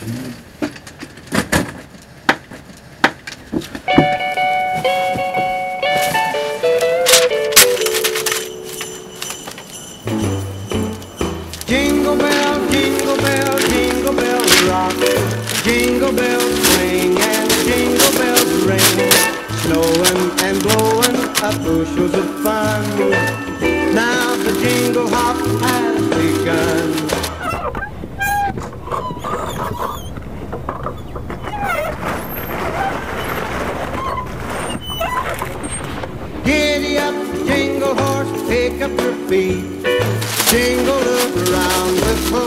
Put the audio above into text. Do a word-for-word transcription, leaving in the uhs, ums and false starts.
Jingle bell, jingle bell, jingle bell rock. Jingle bells swing and jingle bells ring. Snowing and blowing up bushels of fun. Now the jingle hop has begun. Giddy up, jingle horse, pick up your feet. Jingle around with